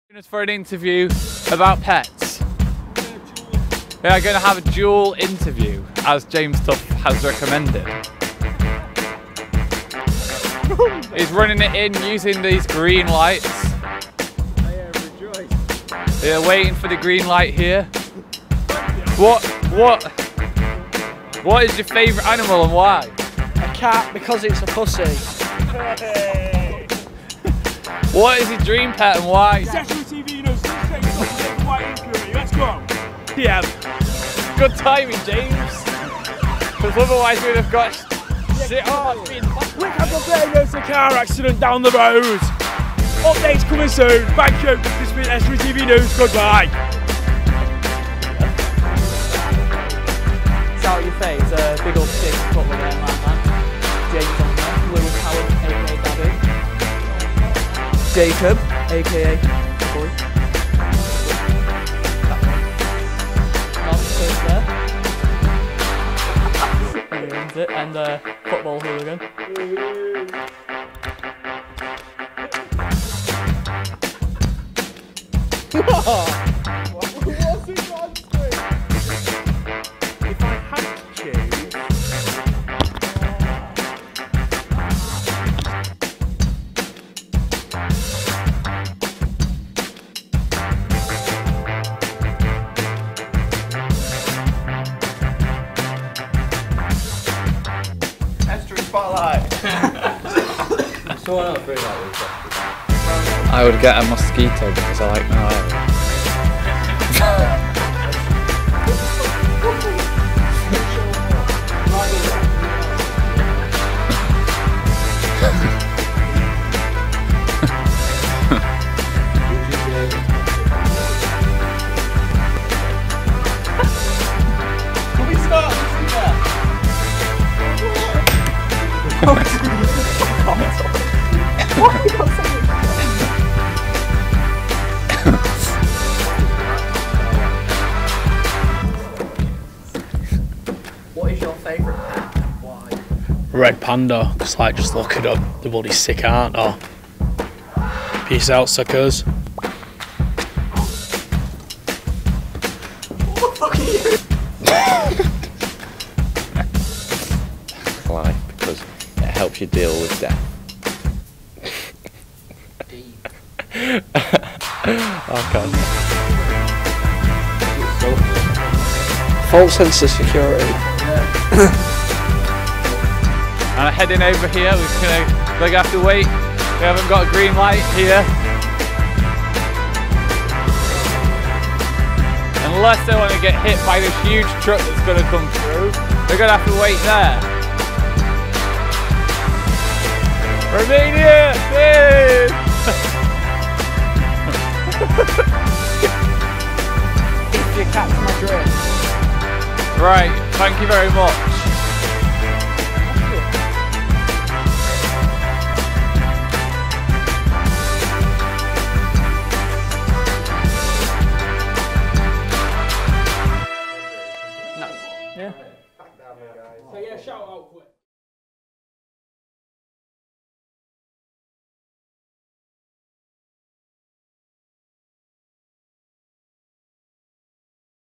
Us for an interview about pets. We are going to have a dual interview, as James Tuff has recommended. He's running it in using these green lights. They're waiting for the green light here. What is your favourite animal and why? A cat, because it's a pussy. What is your dream pet and why? ESTV, you know, let's go. Yeah, good timing, James. Because otherwise we'd have got shit on. Look at the there goes the car accident down the road. Updates coming soon. Thank you. This has been ESTV News. Goodbye. It's out your face, a big old stick put with there, man. James on there, Lewis Howard, aka Daddy. Jacob, aka Boy. Nonsense there. There owns it, and football hooligan. What's it on screen? If I had to choose. Spotlight. Someone else bring that I would get a mosquito because I like malaria. Can we start using that? What is your favourite pet and why? Red panda, because like just look it up, the bloody sick, aren't they? Peace out, suckers. What the fuck are you? life because it helps you deal with death. Okay. False sense of security. And heading over here, they're gonna have to wait. We haven't got a green light here. Unless they want to get hit by this huge truck that's gonna come through, they're gonna have to wait there. Romania! Yay! If you catch my drift. Right, thank you very much. No. Yeah. So yeah, shout out quick.